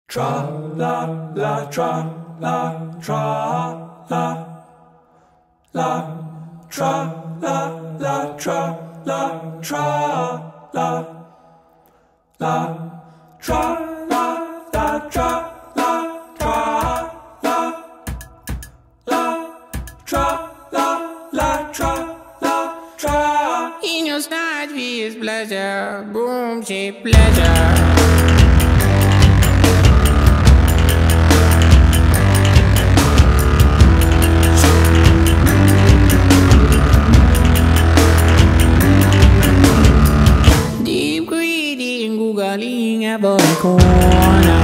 Tra la la tra la tra la la tra la la tra la tra la la tra la la tra la tra la la tra la la tra la tra. In your snatch is pleasure, boom, she pleasure. Googling every corner.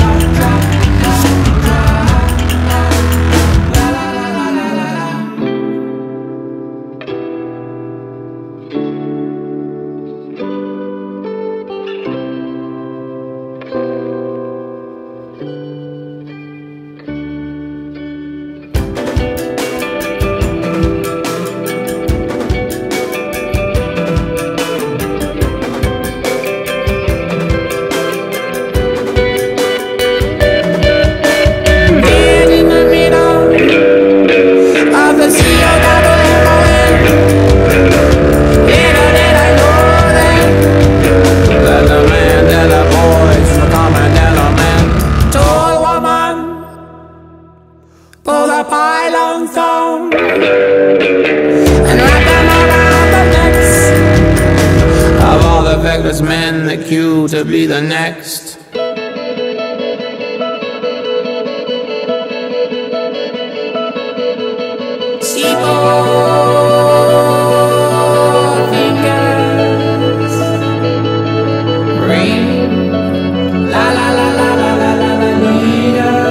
Pull the pylons down and wrap them around the necks of all the feckless men that queue to be the next. Seaboard fingers ring, la la la la la la la la leader.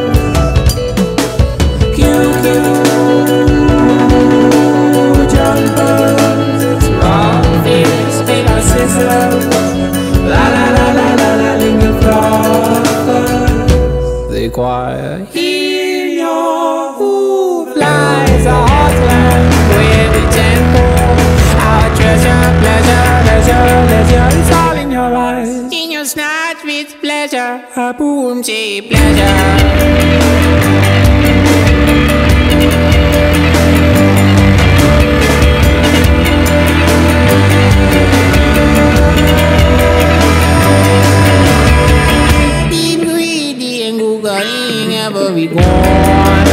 The choir, hear your hoof lies a heartland with the tempo. Our treasure, pleasure, leisure, leisure, it's all in your eyes. In your snatch with pleasure, a boom, say pleasure. Every corner.